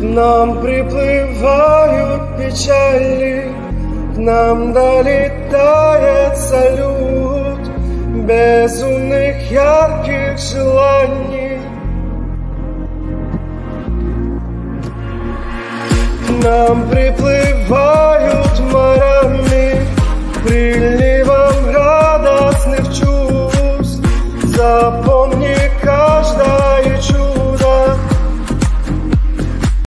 нам приплывают печали, к нам долетает салют безумных ярких желаний. К нам приплывают